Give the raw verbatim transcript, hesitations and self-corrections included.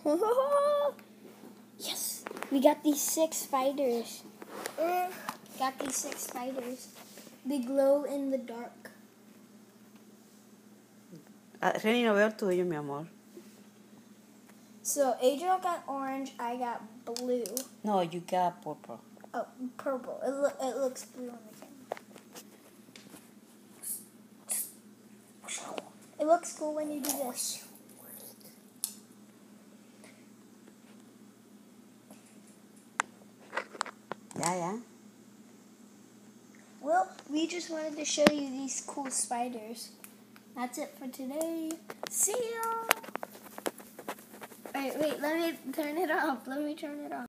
Yes, we got these six spiders. Got these six spiders. They glow in the dark. Ah, Reni, no veo el tuyo, mi amor. So Adriel got orange. I got blue. No, you got purple. Oh, purple. It, lo- it looks blue on the camera. It looks cool when you do this. Yeah, yeah. Well, we just wanted to show you these cool spiders. That's it for today. See ya! Wait, wait, let me turn it off. Let me turn it off.